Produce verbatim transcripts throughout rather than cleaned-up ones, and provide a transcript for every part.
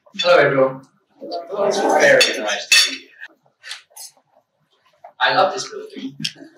Hello everyone. It's very nice to be here. I love this building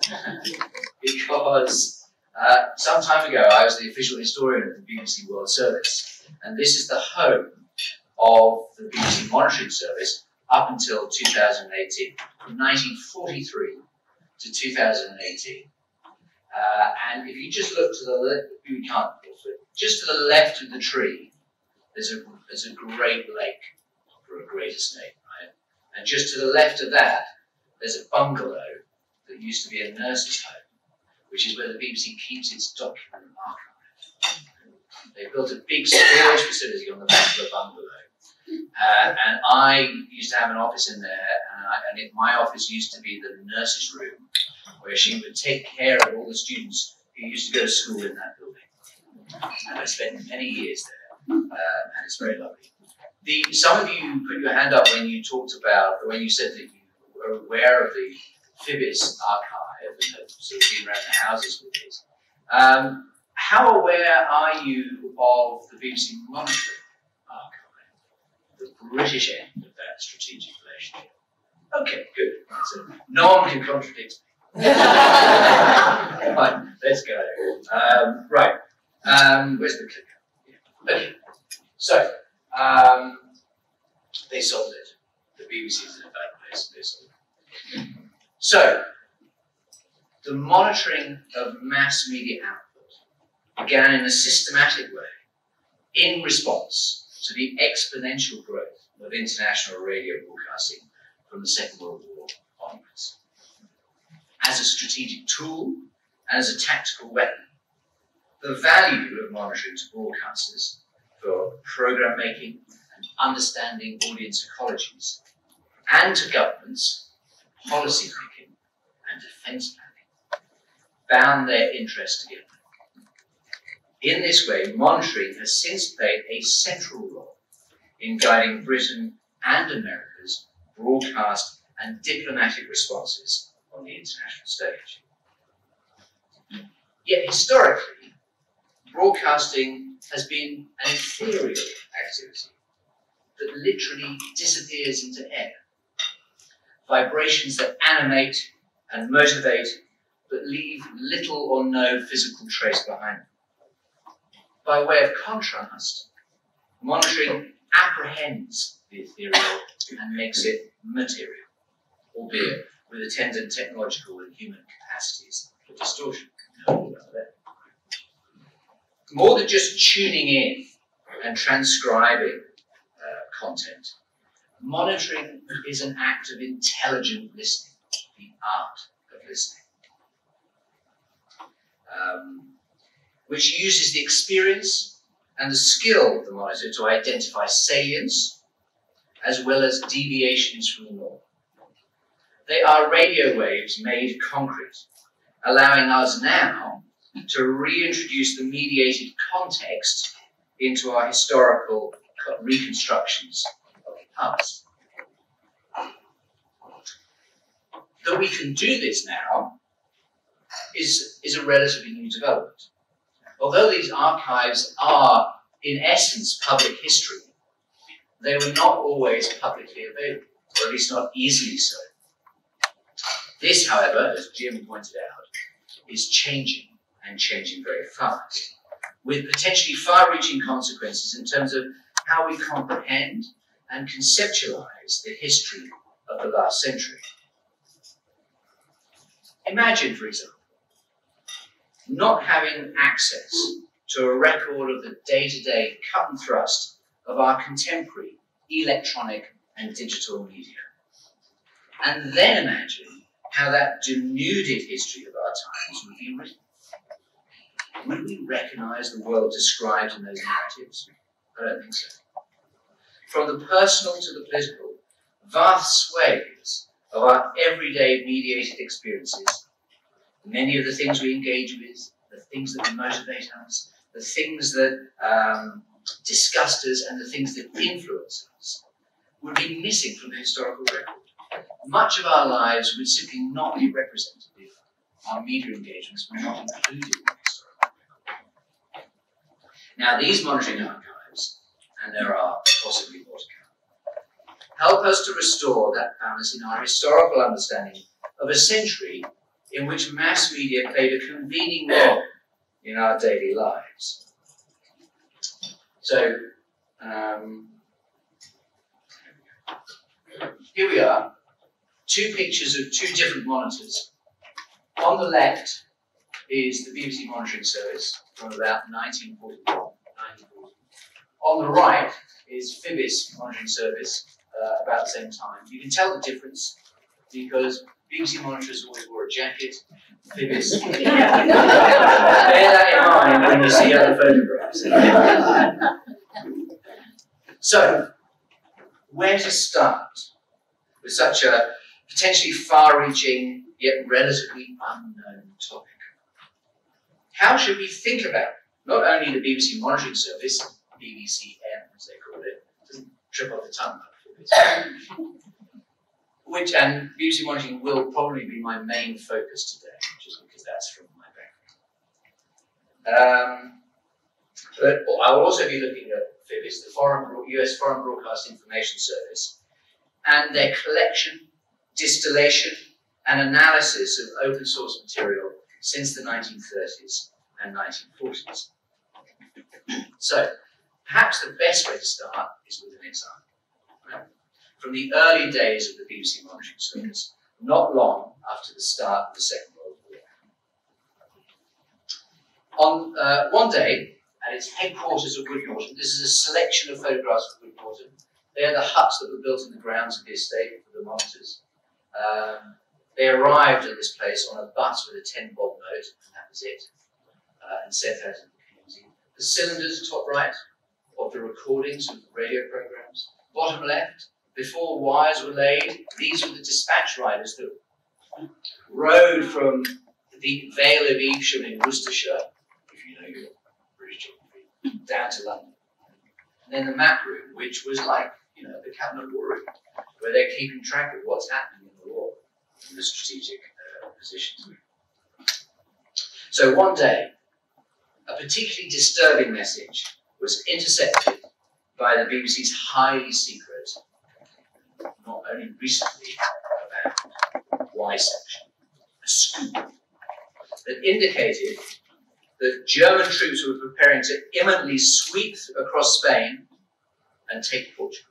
because uh, some time ago I was the official historian of the B B C World Service, and this is the home of the B B C Monitoring Service up until two thousand eighteen, from nineteen forty-three to two thousand eighteen. Uh, and if you just look to the left, you can't, just to the left of the tree, there's a there's a great lake for a great estate, right? And just to the left of that, there's a bungalow that used to be a nurse's home, which is where the B B C keeps its document archive. They built a big storage facility on the back of the bungalow. Uh, and I used to have an office in there, and, I, and it, my office used to be the nurse's room, where she would take care of all the students who used to go to school in that building. And I spent many years there, uh, and it's very lovely. The, some of you put your hand up when you talked about, or when you said that you were aware of the Phibis archive and had sort of been around the houses with it. Um, how aware are you of the B B C Monitoring archive, the British end of that strategic relationship? Okay, good. So no one can contradict me. Fine, let's go. Um, right. Um, where's the clicker? Yeah. Okay. So, um, they sold it. The B B C's in a bad place. They sold it. So, the monitoring of mass media output began in a systematic way in response to the exponential growth of international radio broadcasting from the Second World War onwards. As a strategic tool and as a tactical weapon, the value of monitoring to broadcasters for program making and understanding audience ecologies, and to governments, policy making and defence planning, bound their interests together. In this way, monitoring has since played a central role in guiding Britain and America's broadcast and diplomatic responses on the international stage. Yet historically, broadcasting has been an ethereal activity that literally disappears into air. Vibrations that animate and motivate, but leave little or no physical trace behind them. By way of contrast, monitoring apprehends the ethereal and makes it material, albeit with attendant technological and human capacities for distortion. More than just tuning in and transcribing uh, content, monitoring is an act of intelligent listening, the art of listening, um, which uses the experience and the skill of the monitor to identify salience as well as deviations from the norm. They are radio waves made concrete, allowing us now to reintroduce the mediated context into our historical reconstructions of the past. That we can do this now is, is a relatively new development. Although these archives are, in essence, public history, they were not always publicly available, or at least not easily so. This, however, as Jim pointed out, is changing, and changing very fast, with potentially far-reaching consequences in terms of how we comprehend and conceptualize the history of the last century. Imagine, for example, not having access to a record of the day-to-day cut and thrust of our contemporary electronic and digital media. And then imagine how that denuded history of our times would be written. Would we recognize the world described in those narratives? I don't think so. From the personal to the political, vast swathes of our everyday mediated experiences, many of the things we engage with, the things that motivate us, the things that um, disgust us, and the things that influence us, would be missing from the historical record. Much of our lives would simply not be represented if our media engagements were not included in the historical record. Now, these monitoring archives, and there are possibly more to come, help us to restore that balance in our historical understanding of a century in which mass media played a convening role in our daily lives. So, um, here we are, two pictures of two different monitors. On the left is the B B C monitoring service from about nineteen forty-one. On the right is Phibis monitoring service uh, about the same time. You can tell the difference because B B C monitors always wore a jacket. Phibis. Bear that in mind when you see other photographs. So, where to start with such a potentially far-reaching yet relatively unknown topic? How should we think about not only the B B C monitoring service, B B C M as they call it, doesn't trip off the tongue like which, and B B C monitoring will probably be my main focus today, just because that's from my background. Um, but I will also be looking at Phibis, the foreign, U S Foreign Broadcast Information Service, and their collection, distillation, and analysis of open source material since the nineteen thirties and nineteen forties. So, perhaps the best way to start is with an example. Right? From the early days of the B B C monitoring service, not long after the start of the Second World War. On uh, one day, at its headquarters of Wood Norton, this is a selection of photographs of Wood Norton. They are the huts that were built in the grounds of the estate for the monitors. Um, they arrived at this place on a bus with a ten volt note, and that was it, uh, and sent out to the community. The cylinders, top right, of the recordings of the radio programs. Bottom left, before wires were laid, these were the dispatch riders that rode from the Vale of Evesham in Worcestershire, if you know your British geography, down to London. And then the map room, which was like, you know, the cabinet war room, where they're keeping track of what's happening in the war, in the strategic uh, positions. So one day, a particularly disturbing message was intercepted by the B B C's highly secret, not only recently about Y section, a scoop that indicated that German troops were preparing to imminently sweep across Spain and take Portugal.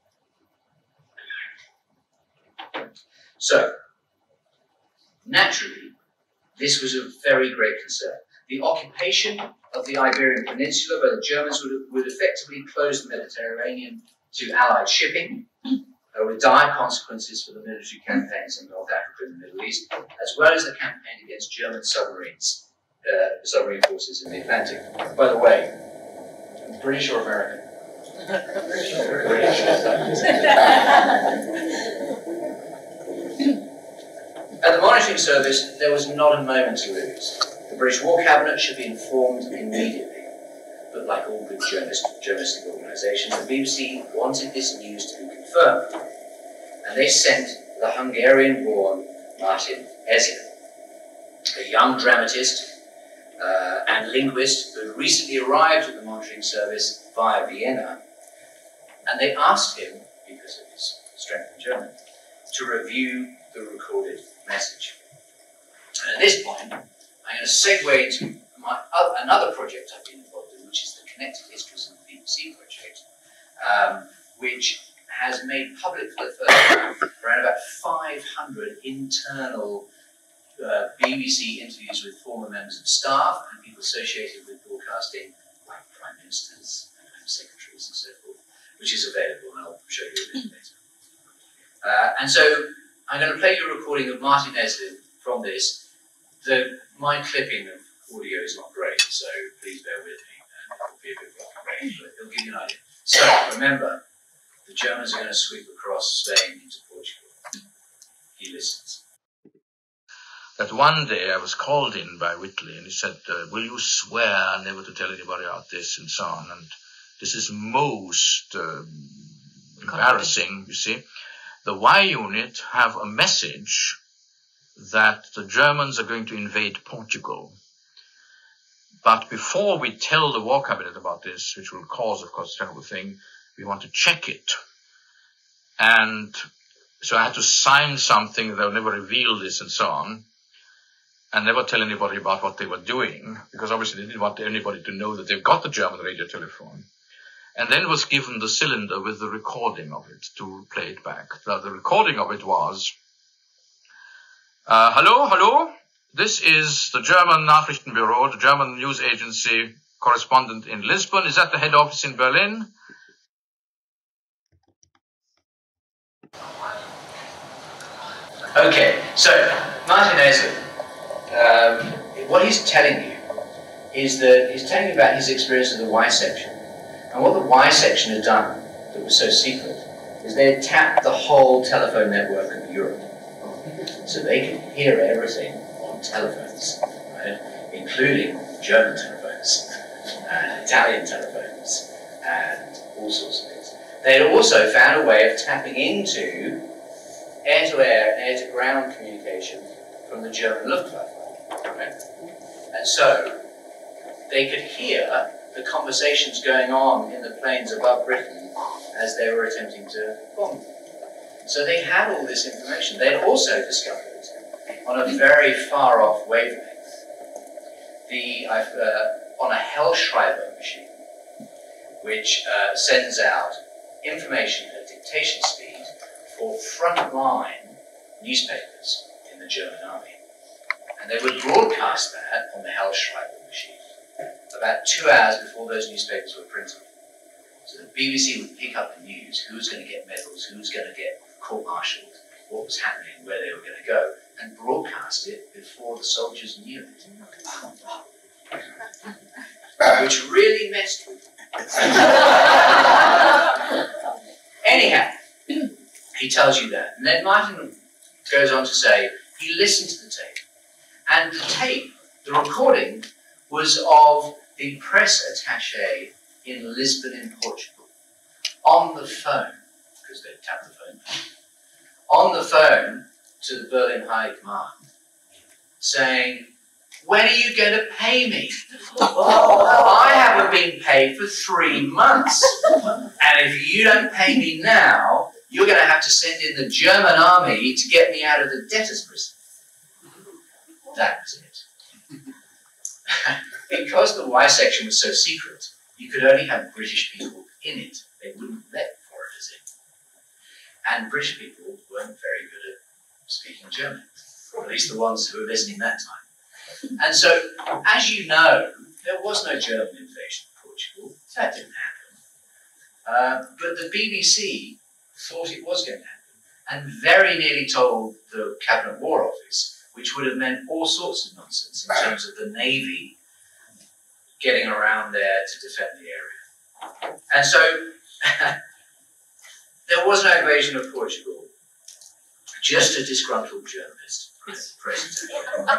So, naturally, this was of very great concern. The occupation of the Iberian Peninsula by the Germans would, would effectively close the Mediterranean to Allied shipping, uh, with dire consequences for the military campaigns in North Africa and the Middle East, as well as the campaign against German submarines, uh, submarine forces in the Atlantic. By the way, British or American? British. At the monitoring service, there was not a moment to lose. The British War Cabinet should be informed immediately. But like all good journalist, journalistic organisations, the B B C wanted this news to be confirmed. And they sent the Hungarian-born Martin Ezia, a young dramatist uh, and linguist who had recently arrived at the monitoring service via Vienna. And they asked him, because of his strength in German, to review the recorded message. And at this point, I'm going to segue into my other, another project I've been involved in, which is the Connected Histories of the B B C project, um, which has made public for the first time around about five hundred internal uh, B B C interviews with former members of staff and people associated with broadcasting, like prime ministers and home secretaries and so forth, which is available, and I'll show you a bit later. Uh, and so I'm going to play you a recording of Martin Eslin from this. The, my clipping of audio is not great, so please bear with me, and it'll be a bit rough, but it'll give you an idea. So, remember, the Germans are going to sweep across Spain into Portugal. He listens. That one day I was called in by Whitley, and he said, uh, will you swear never to tell anybody about this, and so on. And this is most uh, embarrassing, you see. The Y unit have a message that the Germans are going to invade Portugal. But before we tell the War Cabinet about this, which will cause, of course, a terrible thing, we want to check it. And so I had to sign something that would never reveal this and so on, and never tell anybody about what they were doing, because obviously they didn't want anybody to know that they've got the German radio telephone. And then was given the cylinder with the recording of it to play it back. Now, the recording of it was, uh, hello, hello, this is the German Nachrichtenbüro, the German news agency correspondent in Lisbon. Is that the head office in Berlin? Okay, so Martin Esel, um, what he's telling you is that he's telling you about his experience of the Y section. And what the Y section had done that was so secret is they had tapped the whole telephone network of Europe. So they could hear everything on telephones, right? Including German telephones and Italian telephones and all sorts of things. They had also found a way of tapping into air-to-air and air-to-ground communication from the German Luftwaffe. Right? And so they could hear the conversations going on in the planes above Britain as they were attempting to bomb them. So they had all this information. They had also discovered, on a very far-off wavelength, the uh, on a Hellschreiber machine, which uh, sends out information at dictation speed for frontline newspapers in the German army. And they would broadcast that on the Hellschreiber machine about two hours before those newspapers were printed. So the B B C would pick up the news, who was going to get medals, who was going to get court-martialed, what was happening, where they were going to go, and broadcast it before the soldiers knew it. Which really messed with them. Anyhow, he tells you that. And then Martin goes on to say, he listened to the tape. And the tape, the recording, was of the press attaché in Lisbon in Portugal, on the phone, because they tapped the phone, on the phone to the Berlin High Command, saying, when are you going to pay me? I haven't been paid for three months. And if you don't pay me now, you're going to have to send in the German army to get me out of the debtor's prison. That was it. Because the Y section was so secret, you could only have British people in it. They wouldn't let foreigners in. And British people weren't very good at speaking German, or at least the ones who were listening that time. And so, as you know, there was no German invasion of Portugal. That didn't happen. Uh, but the B B C thought it was going to happen, and very nearly told the Cabinet War Office, which would have meant all sorts of nonsense in terms of the Navy getting around there to defend the area. And so, there was no invasion of Portugal, just a disgruntled journalist presentation.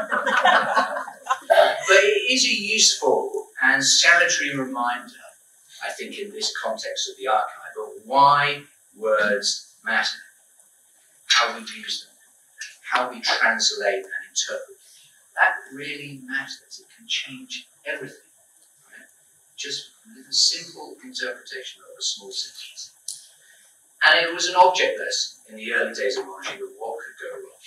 But it is a useful and salutary reminder, I think, in this context of the archive, of why words matter, how we use them, how we translate and interpret. That really matters. It can change everything. Right? Just with a simple interpretation of a small sentence. And it was an object lesson in the early days of monitoring of what could go wrong.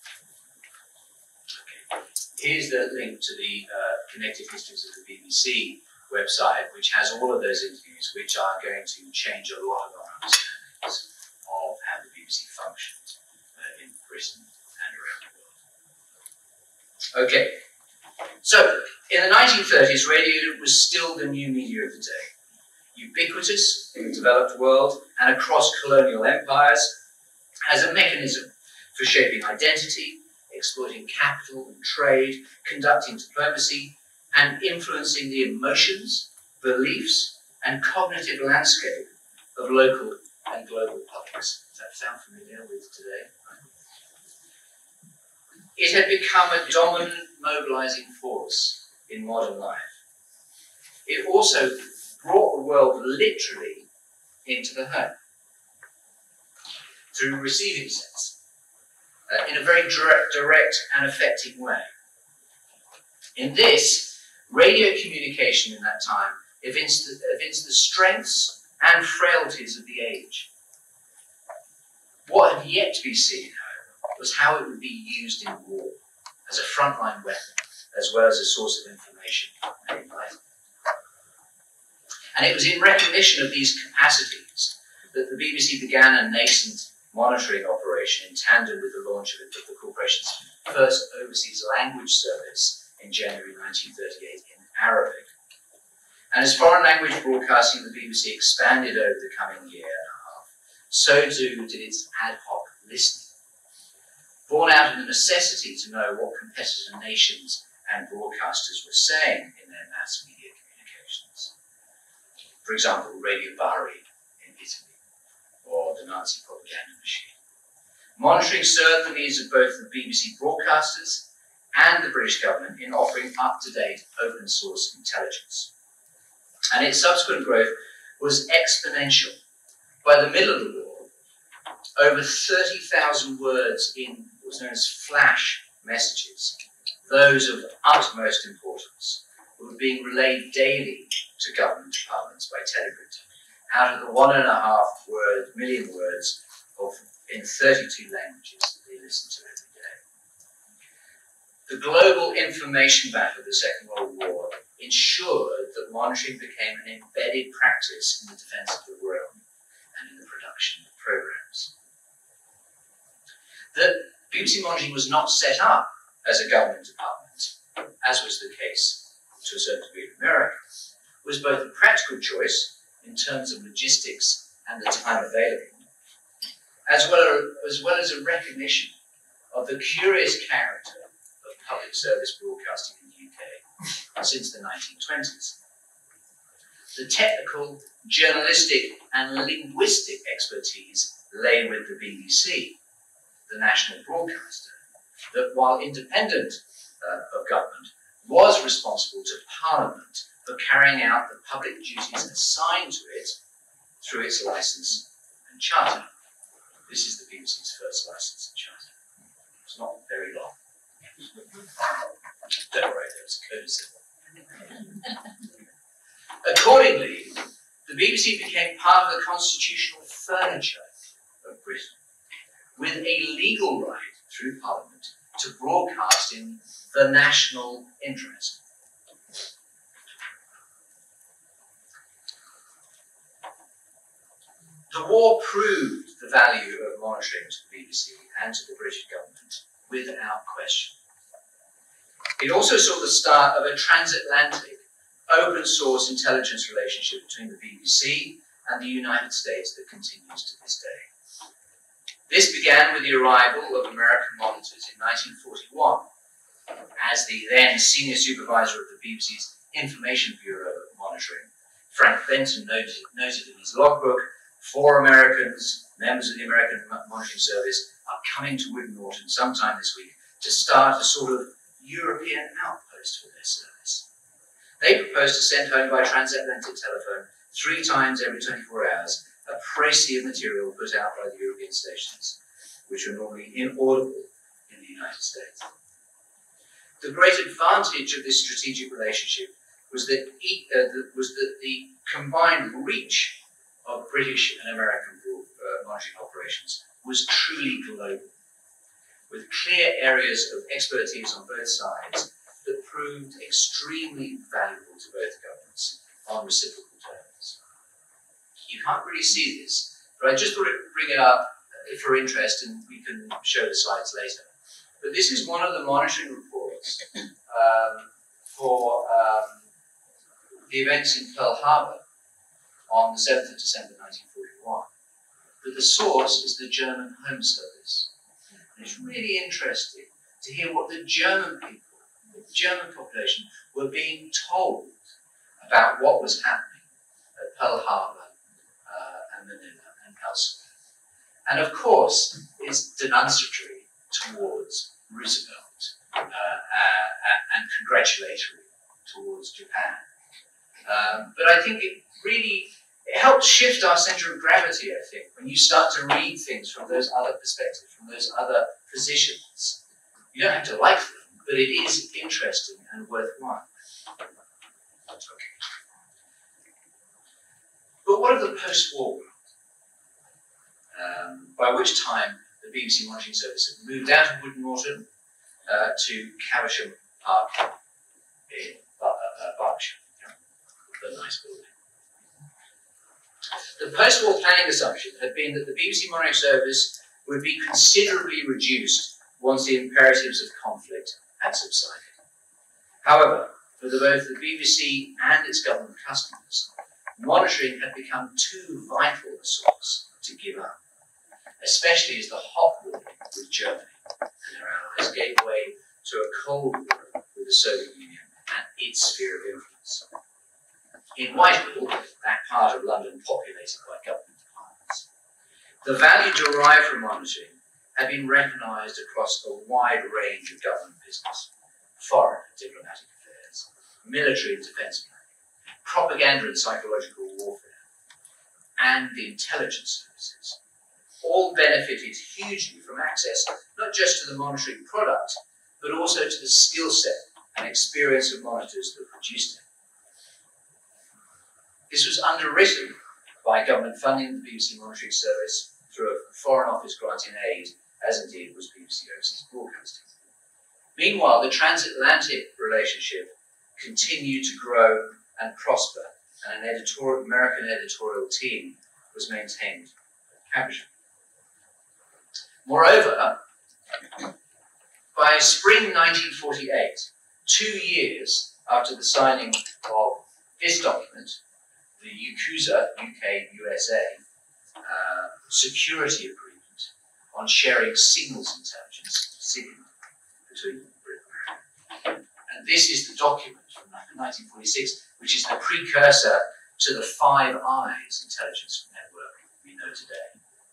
Okay. Here's the link to the uh, Connected Histories of the B B C website, which has all of those interviews, which are going to change a lot of our understandings of how the B B C functioned uh, in Britain and around the world. Okay, so in the nineteen thirties, radio was still the new media of the day. Ubiquitous in the developed world and across colonial empires, as a mechanism for shaping identity, exploiting capital and trade, conducting diplomacy, and influencing the emotions, beliefs, and cognitive landscape of local and global publics. Does that sound familiar with today? It had become a dominant mobilizing force in modern life. It also brought the world literally into the home through receiving sense, uh, in a very direct, direct and affecting way. In this, radio communication in that time evinced the, evinced the strengths and frailties of the age. What had yet to be seen, however, was how it would be used in war as a frontline weapon, as well as a source of information and enlightenment. And it was in recognition of these capacities that the B B C began a nascent monitoring operation in tandem with the launch of the corporation's first overseas language service in January nineteen thirty-eight in Arabic. And as foreign language broadcasting, the B B C expanded over the coming year and a half, so too did its ad hoc listening, born out of the necessity to know what competitor nations and broadcasters were saying in their mass media communications. For example, Radio Bari in Italy, or the Nazi propaganda machine. Monitoring served the needs of both the B B C broadcasters and the British government in offering up-to-date open source intelligence. And its subsequent growth was exponential. By the middle of the war, over thirty thousand words in what was known as flash messages, those of utmost importance, were being relayed daily to government departments by telegraph, out of the one and a half word, million words of, in thirty-two languages that they listened to every day. The global information battle of the Second World War ensured that monitoring became an embedded practice in the defense of the realm and in the production of programs. The B B C monitoring was not set up as a government department, as was the case to a certain degree in America, was both a practical choice in terms of logistics and the time available, as well as, as well as a recognition of the curious character of public service broadcasting in the U K since the nineteen twenties. The technical, journalistic and linguistic expertise lay with the B B C, the national broadcaster, that while independent uh, of government, was responsible to Parliament for carrying out the public duties assigned to it through its licence and charter. This is the B B C's first licence and charter. It's not very long. Don't worry, there's a code symbol. Accordingly, the B B C became part of the constitutional furniture of Britain, with a legal right through Parliament to broadcast in the national interest. The war proved the value of monitoring to the B B C and to the British government without question. It also saw the start of a transatlantic, open source intelligence relationship between the B B C and the United States that continues to this day. This began with the arrival of American monitors in nineteen forty-one, as the then senior supervisor of the B B C's Information Bureau of Monitoring, Frank Benton, noted, noted in his logbook, four Americans, members of the American Monitoring Service, are coming to Wood Norton sometime this week to start a sort of European outpost for their service. They proposed to send home by transatlantic telephone three times every twenty-four hours a précis of material put out by the European stations, which are normally inaudible in the United States. The great advantage of this strategic relationship was that, e uh, the, was that the combined reach of British and American uh, monitoring operations was truly global, with clear areas of expertise on both sides that proved extremely valuable to both governments on reciprocal terms. You can't really see this, but I just thought I'd bring it up for interest, and we can show the slides later. But this is one of the monitoring reports um, for um, the events in Pearl Harbor on the seventh of December nineteen forty-one. But the source is the German Home Service. And it's really interesting to hear what the German people, the German population, were being told about what was happening at Pearl Harbor uh, and Manila and elsewhere. And of course, it's denunciatory towards Roosevelt uh, uh, and congratulatory towards Japan. Um, but I think it really it helps shift our centre of gravity, I think, when you start to read things from those other perspectives, from those other positions. You don't have to like them, but it is interesting and worthwhile. Okay. But what of the post-war world? um, by which time the B B C Monitoring Service had moved out of Wood Norton uh, to Caversham Park in uh, uh, Berkshire, the nice building. The post-war planning assumption had been that the B B C Monitoring Service would be considerably reduced once the imperatives of conflict had subsided. However, for the, both the B B C and its government customers, monitoring had become too vital a source to give up, especially as the hot war with Germany and their allies gave way to a cold war with the Soviet Union and its sphere of influence. In Whitehall, that part of London populated by government departments, the value derived from monitoring had been recognised across a wide range of government business: foreign and diplomatic affairs, military and defence planning, propaganda and psychological warfare, and the intelligence services. All benefited hugely from access not just to the monitoring product, but also to the skill set and experience of monitors that produced it. This was underwritten by government funding of the B B C Monitoring Service through a Foreign Office granting aid, as indeed was B B C Overseas Broadcasting. Meanwhile, the transatlantic relationship continued to grow and prosper, and an editorial, American editorial team was maintained at Caversham. Moreover, by spring nineteen forty-eight, two years after the signing of this document, the U K U S A, U K U S A, uh, security agreement on sharing signals intelligence, SIGINT, between Britain and America. And this is the document from nineteen forty-six, which is the precursor to the Five Eyes intelligence network we know today.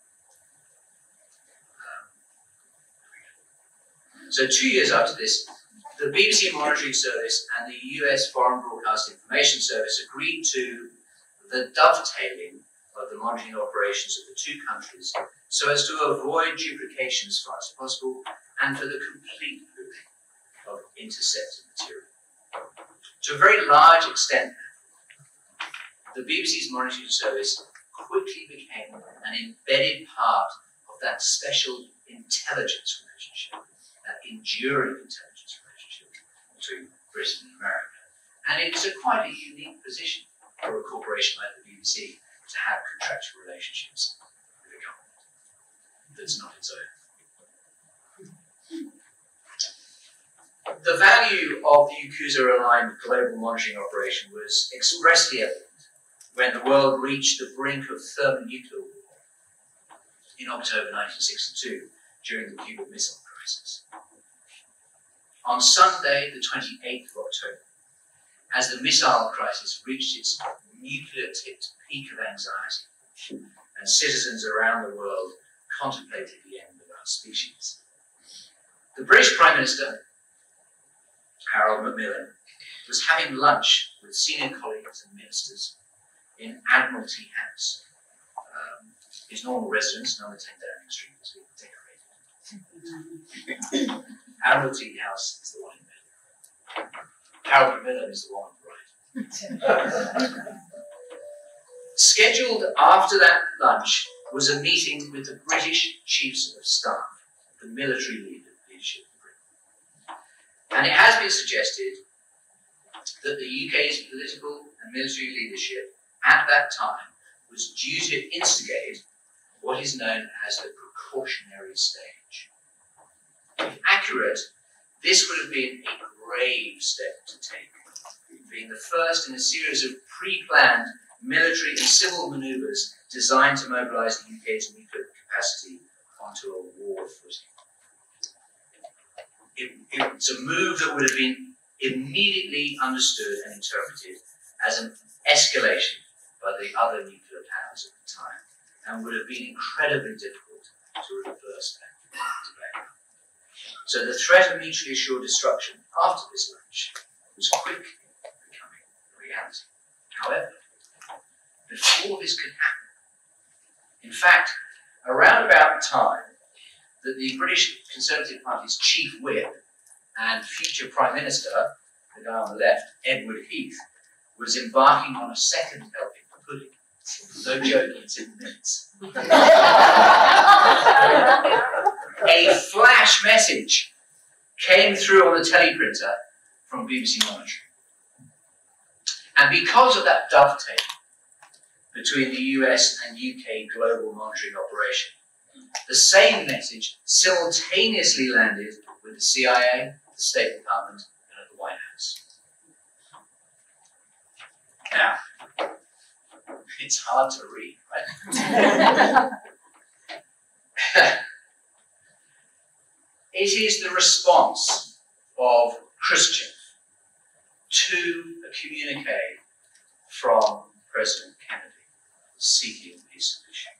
Um, so two years after this, the B B C Monitoring Service and the U S Foreign Broadcast Information Service agreed to the dovetailing of the monitoring operations of the two countries so as to avoid duplication as far as possible and for the complete pooling of intercepted material. To a very large extent, the B B C's monitoring service quickly became an embedded part of that special intelligence relationship, that enduring intelligence relationship between Britain and America. And it's a quite a unique position for a corporation like the B B C to have contractual relationships with a government that's not its own. The value of the U K U S A-aligned global monitoring operation was expressly evident when the world reached the brink of thermonuclear war in October nineteen sixty-two during the Cuban Missile Crisis. On Sunday, the twenty-eighth of October, as the missile crisis reached its nuclear-tipped peak of anxiety, and citizens around the world contemplated the end of our species, the British Prime Minister, Harold Macmillan, was having lunch with senior colleagues and ministers in Admiralty House, um, his normal residence, number ten Downing Street, was being decorated. Admiralty House is the one in Melbourne. Harold Macmillan is the one on the right. Scheduled after that lunch was a meeting with the British Chiefs of Staff, the military leader, leadership of Britain. And it has been suggested that the U K's political and military leadership at that time was due to instigate what is known as the precautionary stage. If accurate, this would have been a grave step to take, being the first in a series of pre-planned military and civil manoeuvres designed to mobilize the U K's nuclear capacity onto a war footing. It, it's a move that would have been immediately understood and interpreted as an escalation by the other nuclear powers at the time, and would have been incredibly difficult to reverse that debate. So the threat of mutually assured destruction after this lunch was quickly becoming a reality. However, before this could happen, in fact, around about the time that the British Conservative Party's chief whip and future Prime Minister, the guy on the left, Edward Heath, was embarking on a second helping of pudding No joking, it's in minutes. A flash message came through on the teleprinter from B B C Monitoring. And because of that dovetail between the U S and U K global monitoring operation, the same message simultaneously landed with the C I A, the State Department, and at the White House. Now, it's hard to read, right? It is the response of Khrushchev to a communique from President Kennedy seeking a solution.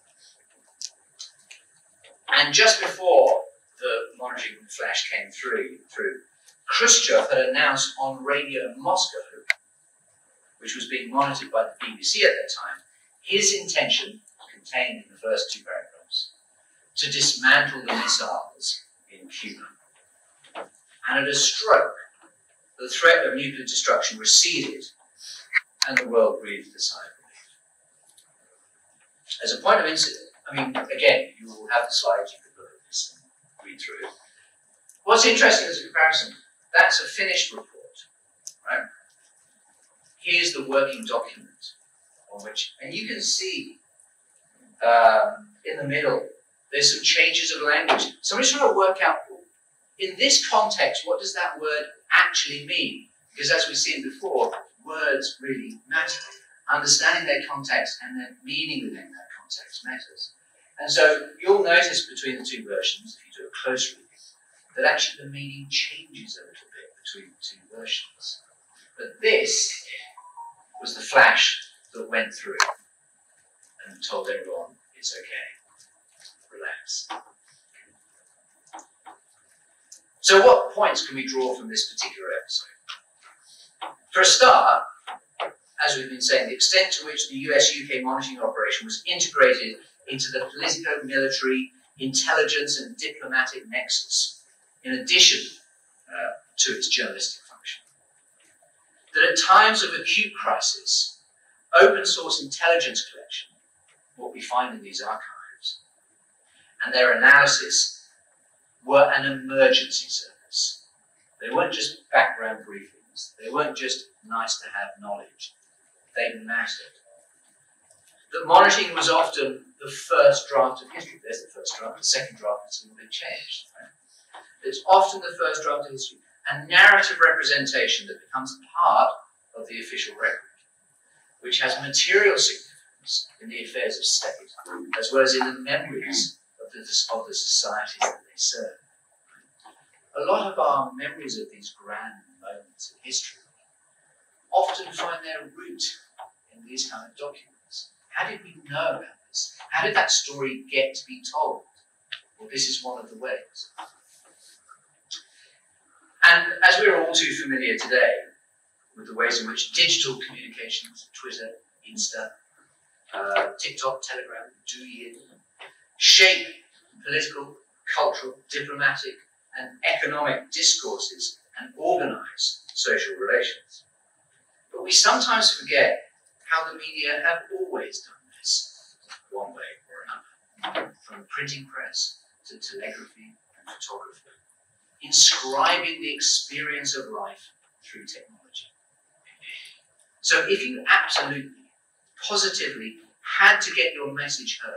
And just before the monitoring flash came through, through, Khrushchev had announced on radio in Moscow, which was being monitored by the B B C at that time, his intention, contained in the first two paragraphs, to dismantle the missiles in Cuba. And at a stroke, the threat of nuclear destruction receded, and the world breathed a sigh of relief. As a point of incident, I mean, again, you will have the slides, you can look at this and read through it. What's interesting as a comparison, that's a finished report, right? Here's the working document on which, and you can see um, in the middle, there's some changes of language. Somebody's trying to work out, in this context, what does that word actually mean? Because as we've seen before, words really matter. Understanding their context and their meaning within that context matters. And so you'll notice between the two versions, if you do a close reading, that actually the meaning changes a little bit between the two versions. But this was the flash that went through and told everyone it's okay, relax. So what points can we draw from this particular episode? For a start, as we've been saying, the extent to which the U S U K monitoring operation was integrated into the politico-military, intelligence and diplomatic nexus, in addition uh, to its journalistic function. That at times of acute crisis, open source intelligence collection, what we find in these archives, and their analysis were an emergency service. They weren't just background briefings. They weren't just nice to have knowledge. They mattered. That monitoring was often the first draft of history. There's the first draft. The second draft has a little bit changed. Right? It's often the first draft of history. A narrative representation that becomes part of the official record, which has material significance in the affairs of state, as well as in the memories of the, of the societies that they serve. A lot of our memories of these grand moments in history often find their root in these kind of documents. How did we know about this? How did that story get to be told? Well, this is one of the ways. And as we're all too familiar today with the ways in which digital communications, Twitter, Insta, uh, TikTok, Telegram, Douyin, shape political, cultural, diplomatic, and economic discourses and organize social relations. But we sometimes forget how the media have always done this, one way or another, from the printing press to telegraphy and photography, inscribing the experience of life through technology. So if you absolutely, positively had to get your message heard,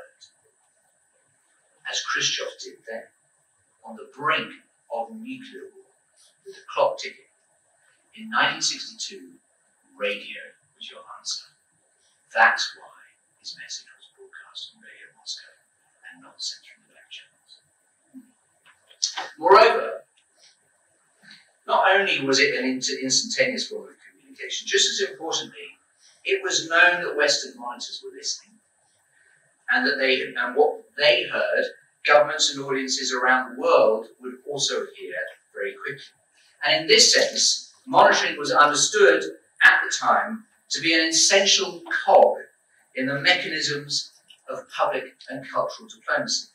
as Khrushchev did then, on the brink of nuclear war, with the clock ticking, in nineteen sixty-two, radio was your answer. That's why his message was broadcast on Radio Moscow and not sent through the back channels. Moreover, not only was it an instantaneous form of communication, just as importantly, it was known that Western monitors were listening, and that they and what they heard, governments and audiences around the world would also hear very quickly. And in this sense, monitoring was understood at the time to be an essential cog in the mechanisms of public and cultural diplomacy.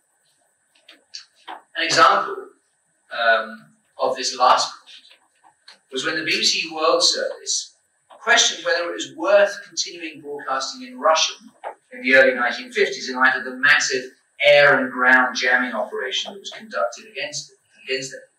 An example um, of this last point was when the B B C World Service questioned whether it was worth continuing broadcasting in Russian in the early nineteen fifties in light of the massive air and ground jamming operation that was conducted against it, against it.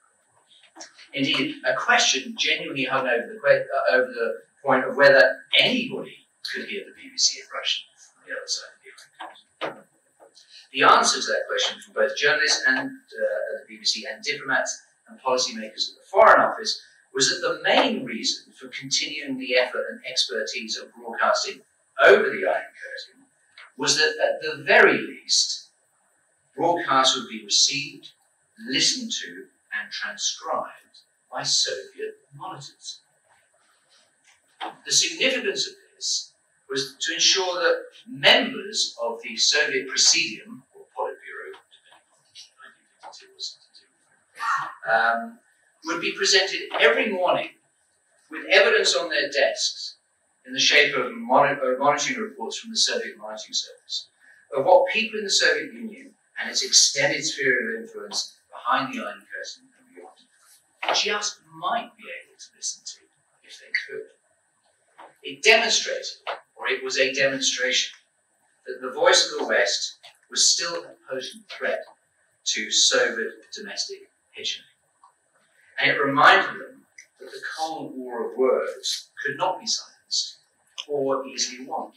Indeed, a question genuinely hung over the, uh, over the point of whether anybody could hear the B B C in Russian from the other side of the Atlantic. The answer to that question from both journalists and uh, at the B B C and diplomats and policymakers at the Foreign Office was that the main reason for continuing the effort and expertise of broadcasting over the Iron Curtain was that at the very least, broadcasts would be received, listened to, and transcribed by Soviet monitors. The significance of this was to ensure that members of the Soviet Presidium, or Politburo, nineteen fifty-two, um, would be presented every morning with evidence on their desks in the shape of mon monitoring reports from the Soviet Monitoring Service of what people in the Soviet Union and its extended sphere of influence behind the Iron Curtain and beyond just might be able to listen to if they could. It demonstrated, or it was a demonstration, that the voice of the West was still a potent threat to Soviet domestic hegemony. And it reminded them that the Cold War of words could not be silenced or easily won.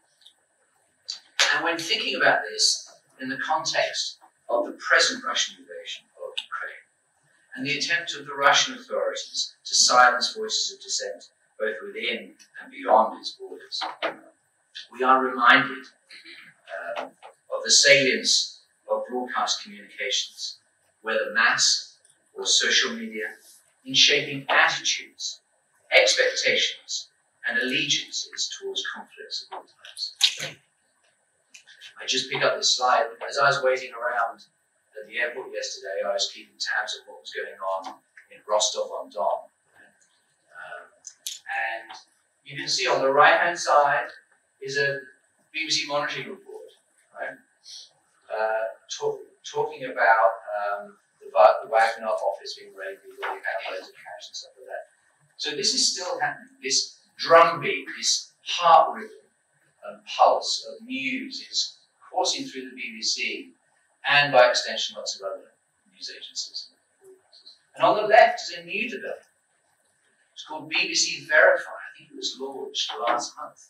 And when thinking about this in the context of the present Russian invasion of Ukraine and the attempt of the Russian authorities to silence voices of dissent both within and beyond its borders, we are reminded um, of the salience of broadcast communications, whether mass or social media, in shaping attitudes, expectations, and allegiances towards conflicts of all types. I just picked up this slide. As I was waiting around at the airport yesterday, I was keeping tabs of what was going on in Rostov-on-Don. Um, and you can see on the right-hand side is a B B C monitoring report, right? Uh, talk, talking about um, the, the Wagner office being raided, with all the loads of cash and stuff like that. So this is still happening. This drumbeat, this heart rhythm and pulse of news is coursing through the B B C and, by extension, lots of other news agencies. And on the left is a new development. It's called B B C Verify. I think it was launched last month.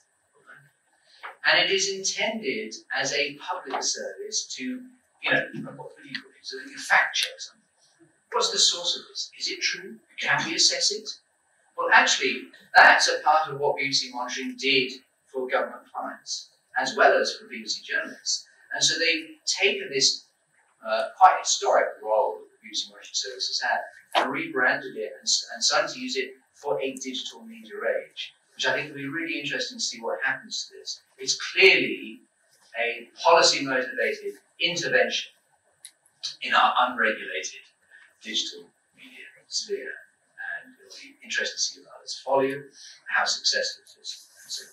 And it is intended as a public service to, you know, what do you call it? So that you fact check something. What's the source of this? Is it true? Can we assess it? Well, actually, that's a part of what B B C Monitoring did for government clients, as well as for B B C journalists. And so they've taken this uh, quite historic role that the B B C Monitoring Service has had and rebranded it and, and started to use it for a digital media age, which I think will be really interesting to see what happens to this. It's clearly a policy-motivated intervention in our unregulated digital media sphere. And it'll be interesting to see if others follow you, how successful it is.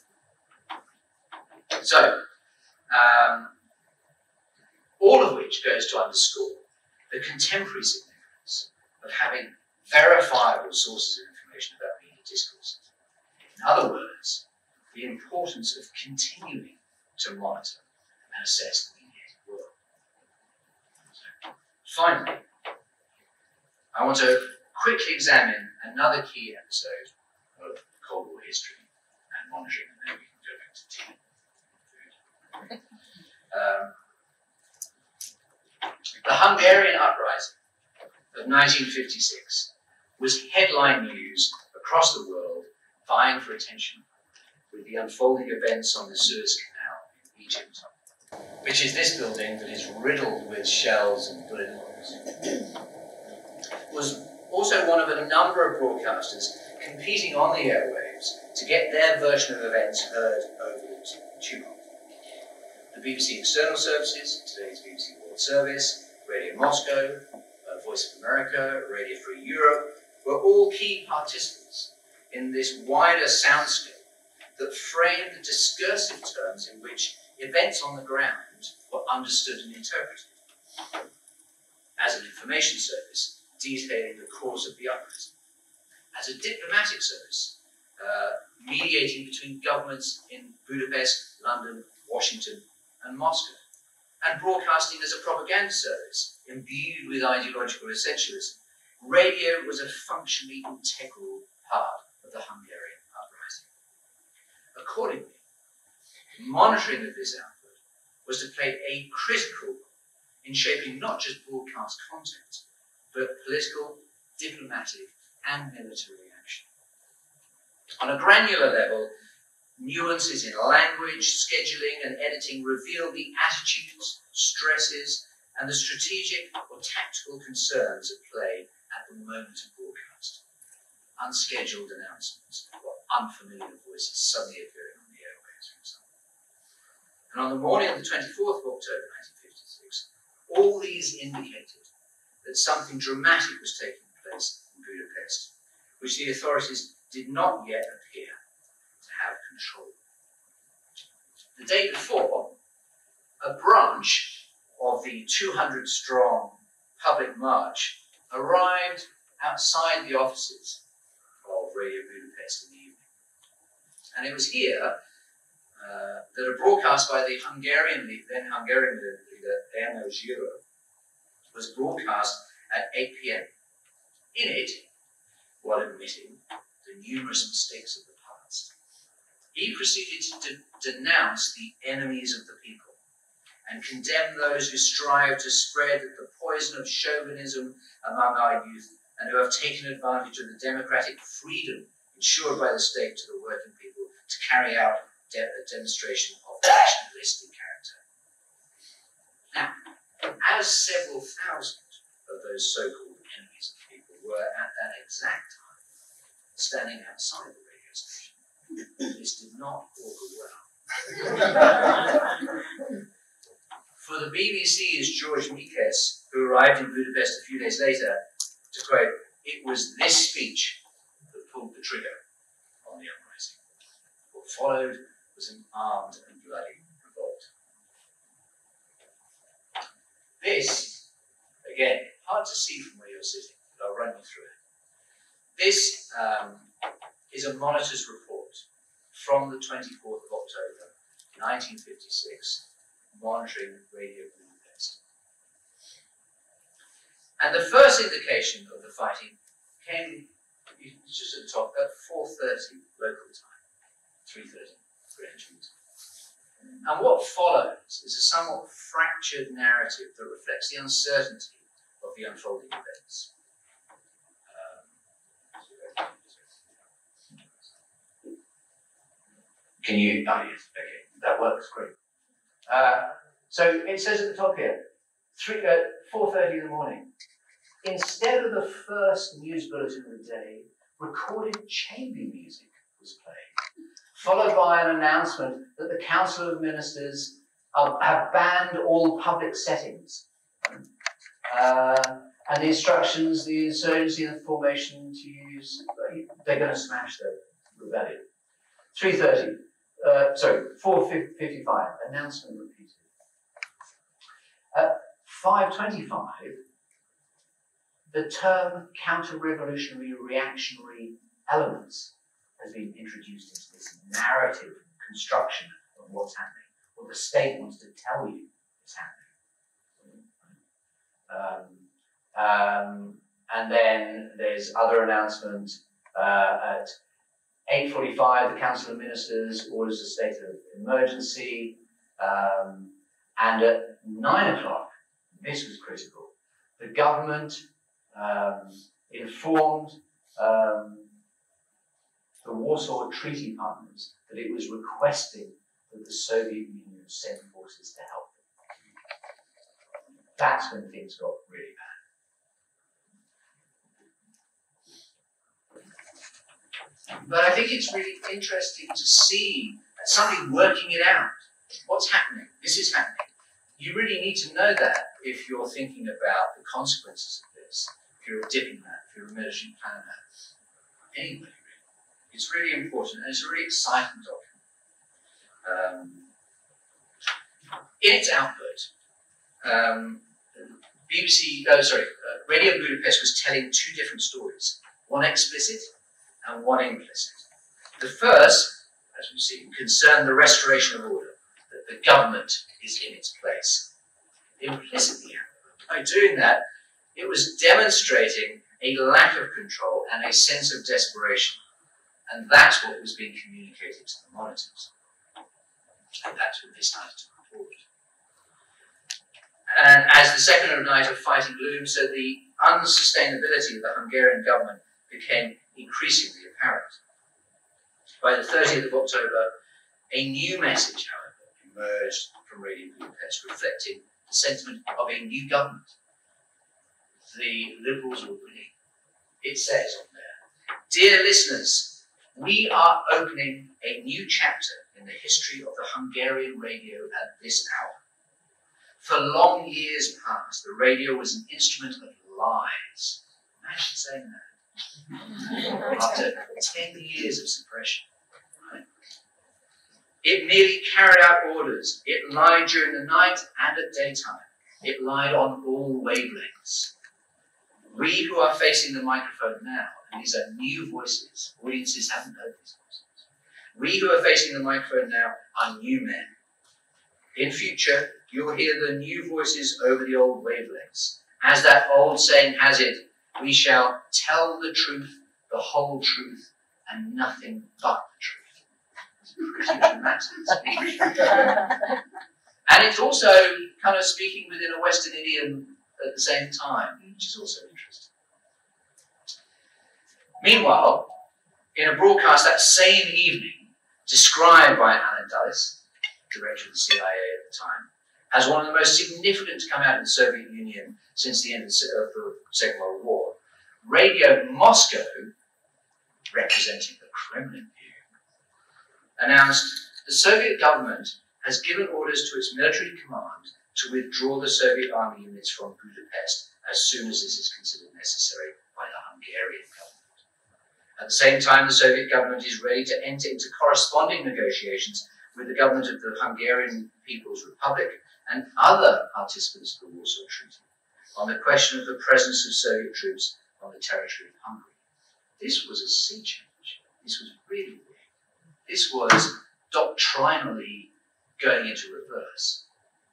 So, um, all of which goes to underscore the contemporary significance of having verifiable sources of information about media discourse. In other words, the importance of continuing to monitor and assess the mediated world. So, finally, I want to quickly examine another key episode of Cold War history and monitoring, and then we can go back to tea. Um, the Hungarian uprising of nineteen fifty-six was headline news across the world, vying for attention with the unfolding events on the Suez Canal in Egypt, which is this building that is riddled with shells and bullet holes. Was also one of a number of broadcasters competing on the airwaves to get their version of events heard over the tumult. The B B C External Services, today's B B C World Service, Radio Moscow, uh, Voice of America, Radio Free Europe, were all key participants in this wider soundscape that framed the discursive terms in which events on the ground were understood and interpreted. As an information service, detailing the cause of the uprising. As a diplomatic service, uh, mediating between governments in Budapest, London, Washington, and Moscow, and broadcasting as a propaganda service imbued with ideological essentialism. Radio was a functionally integral part of the Hungarian uprising. Accordingly, monitoring of this output was to play a critical role in shaping not just broadcast content, but political, diplomatic, and military action. On a granular level, nuances in language, scheduling, and editing reveal the attitudes, stresses, and the strategic or tactical concerns at play at the moment of broadcast. Unscheduled announcements or unfamiliar voices suddenly appearing on the airwaves, for example. And on the morning of the twenty-fourth of October nineteen fifty-six, all these indicated that something dramatic was taking place in Budapest, which the authorities did not yet appear to have control. The day before, a branch of the two hundred strong public march arrived outside the offices of Radio Budapest in the evening. And it was here uh, that a broadcast by the Hungarian leader, then Hungarian leader, Erno Zsiro, was broadcast at eight p m In it, while admitting the numerous mistakes of the past, he proceeded to de denounce the enemies of the people and condemn those who strive to spread the poison of chauvinism among our youth and who have taken advantage of the democratic freedom ensured by the state to the working people to carry out de a demonstration of nationalistic character. Now, as several thousand of those so-called enemies of the people were at that exact time standing outside the radio station, this did not augur well. For the B B C's George Mikes, who arrived in Budapest a few days later, to quote, "It was this speech that pulled the trigger on the uprising. What followed was an armed and bloody revolt." This, again, hard to see from where you're sitting, but I'll run you through it. This um, is a monitor's report from the twenty-fourth of October, nineteen fifty-six, monitoring Radio Budapest. And the first indication of the fighting came just at the top at four thirty local time, three thirty Greenwich Mean Time. And what follows is a somewhat fractured narrative that reflects the uncertainty of the unfolding events. Um, can you, oh yes, okay, that works, great. Uh, so it says at the top here, three, uh, four thirty in the morning. Instead of the first news bulletin of the day, recorded chamber music was played, followed by an announcement that the Council of Ministers uh, have banned all public settings. Uh, and the instructions, the insurgency and the formation to use, they're going to smash the rebellion. three thirty. Uh, sorry, four fifty-five, announcement repeated. At five twenty-five, the term counter-revolutionary reactionary elements has been introduced into this narrative construction of what's happening, what the state wants to tell you is happening. Um, um, and then there's other announcements uh, at eight forty-five, the Council of Ministers orders a state of emergency, um, and at nine o'clock, this was critical, the government um, informed um, the Warsaw Treaty partners that it was requesting that the Soviet Union send forces to help them. That's when things got really bad. But I think it's really interesting to see somebody working it out. What's happening? This is happening. You really need to know that if you're thinking about the consequences of this. If you're a diplomat, if you're a military planner, anybody really. It's really important, and it's a really exciting document. Um, in its output, um, B B C, oh sorry, uh, Radio Budapest was telling two different stories, one explicit and one implicit. The first, as we've seen, concerned the restoration of order, that the government is in its place. Implicitly, by doing that, it was demonstrating a lack of control and a sense of desperation. And that's what was being communicated to the monitors. And that's what they started to report. And as the second night of fighting loomed, so the unsustainability of the Hungarian government became increasingly apparent. By the thirtieth of October, a new message, however, emerged from Radio Budapest, reflecting the sentiment of a new government. The Liberals were winning. It says on there, "Dear listeners, we are opening a new chapter in the history of the Hungarian radio at this hour. For long years past, the radio was an instrument of lies." Imagine saying that. After ten years of suppression. Right? It merely carried out orders. It lied during the night and at daytime. It lied on all wavelengths. We who are facing the microphone now, and these are new voices, audiences haven't heard these voices. We who are facing the microphone now are new men. In future, you'll hear the new voices over the old wavelengths. As that old saying has it, we shall tell the truth, the whole truth, and nothing but the truth. It's a pretty dramatic speech. And it's also kind of speaking within a Western idiom at the same time, which is also interesting. Meanwhile, in a broadcast that same evening, described by Alan Dulles, director of the C I A at the time, as one of the most significant to come out of the Soviet Union since the end of the Second World War, Radio Moscow, representing the Kremlin view, announced the Soviet government has given orders to its military command to withdraw the Soviet army units from Budapest as soon as this is considered necessary by the Hungarian government. At the same time, the Soviet government is ready to enter into corresponding negotiations with the government of the Hungarian People's Republic and other participants of the Warsaw Treaty on the question of the presence of Soviet troops on the territory of Hungary. This was a sea change. This was really big. This was doctrinally going into reverse.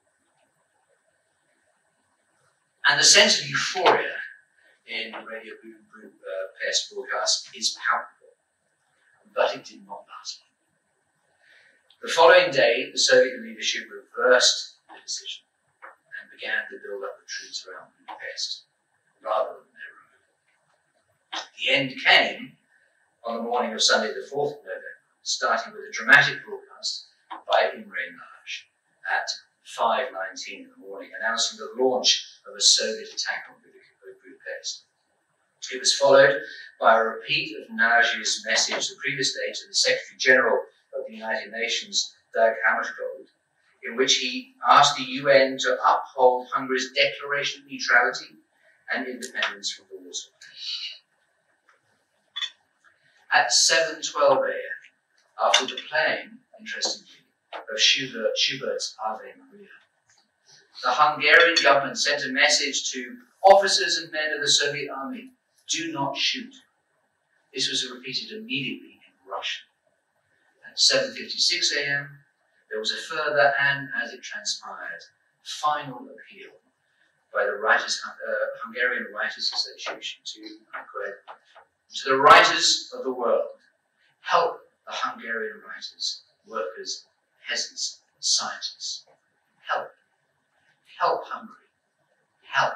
And the sense of euphoria in Radio Budapest broadcast is palpable, but it did not last long. The following day, the Soviet leadership reversed the decision and began to build up the troops around Budapest rather than their removal. The end came on the morning of Sunday the fourth of November, starting with a dramatic broadcast by Imre Nagy at five nineteen in the morning, announcing the launch of a Soviet attack on Budapest. It was followed by a repeat of Nagy's message the previous day to the Secretary General of the United Nations, Dag Hammarskjöld, in which he asked the U N to uphold Hungary's declaration of neutrality and independence from the Warsaw Pact. At seven twelve a m, after the playing, interestingly, of Schubert, Schubert's Ave Maria, the Hungarian government sent a message to officers and men of the Soviet army: do not shoot. This was repeated immediately in Russian. At seven fifty-six a m, there was a further and, as it transpired, final appeal by the Writers, uh, Hungarian Writers Association to, I quote, to the writers of the world, help the Hungarian writers, workers, peasants, scientists. Help. Help Hungary. Help.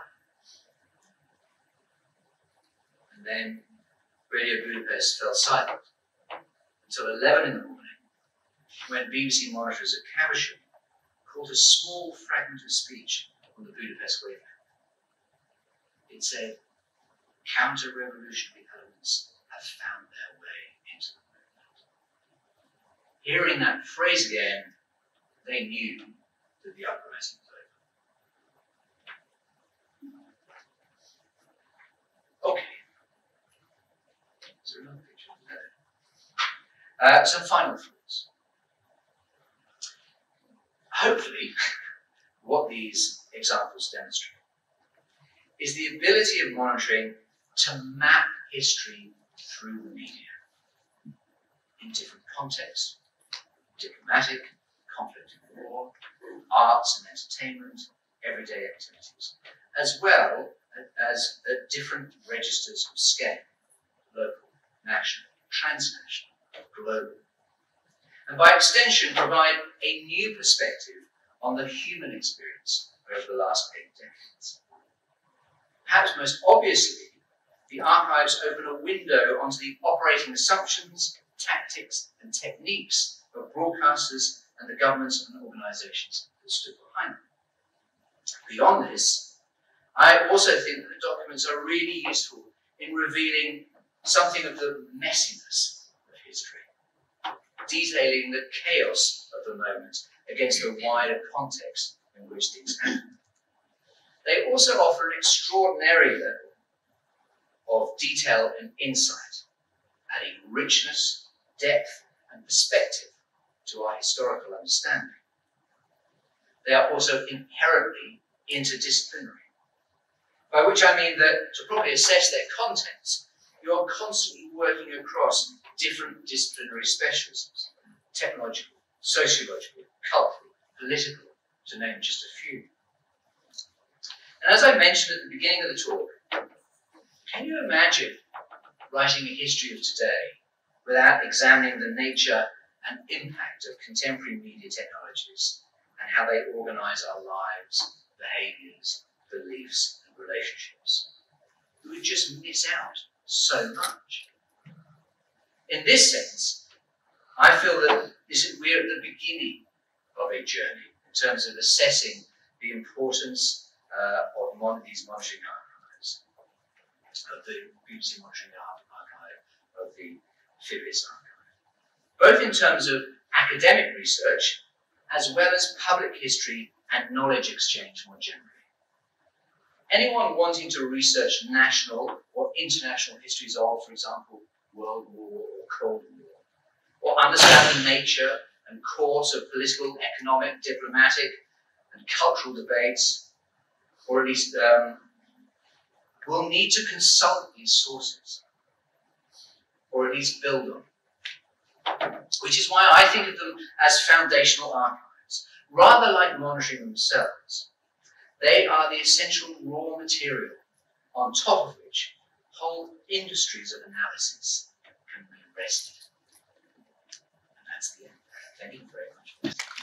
And then Radio Budapest fell silent until eleven in the morning, when B B C monitors at Kavashim caught a small fragment of speech on the Budapest wavelength. It said, counter-revolutionary elements have found their way into the movement. Hearing that phrase again, they knew that the uprising was over. Okay. Is there another picture? No. Uh, some final thoughts. Hopefully, what these examples demonstrate is the ability of monitoring to map history through the media. in different contexts: diplomatic, conflict and war, arts and entertainment, everyday activities, as well as at different registers of scale: local, national, transnational, global. And by extension, provide a new perspective on the human experience over the last eight decades. Perhaps most obviously, the archives open a window onto the operating assumptions, tactics, and techniques of broadcasters and the governments and organisations that stood behind them. Beyond this, I also think that the documents are really useful in revealing something of the messiness of history, detailing the chaos of the moment against the wider context in which things happen. They also offer an extraordinary level of detail and insight, adding richness, depth, and perspective to our historical understanding. They are also inherently interdisciplinary, by which I mean that to properly assess their contents, you are constantly working across different disciplinary specialisms: technological, sociological, cultural, political, to name just a few. And as I mentioned at the beginning of the talk, can you imagine writing a history of today without examining the nature and impact of contemporary media technologies and how they organise our lives, behaviours, beliefs, and relationships? We would just miss out so much. In this sense, I feel that this is, we're at the beginning of a journey in terms of assessing the importance uh, of mon these monitoring archives, of the B B C Monitoring Archive, of the Phillips Archive, both in terms of academic research as well as public history and knowledge exchange more generally. Anyone wanting to research national or international histories of, for example, World War or Cold War, or understand the nature and course of political, economic, diplomatic, and cultural debates, or at least um, will need to consult these sources, or at least build on them. Which is why I think of them as foundational archives, rather like monitoring themselves. They are the essential raw material on top of which whole industries of analysis can be rested. And that's the end. Thank you very much.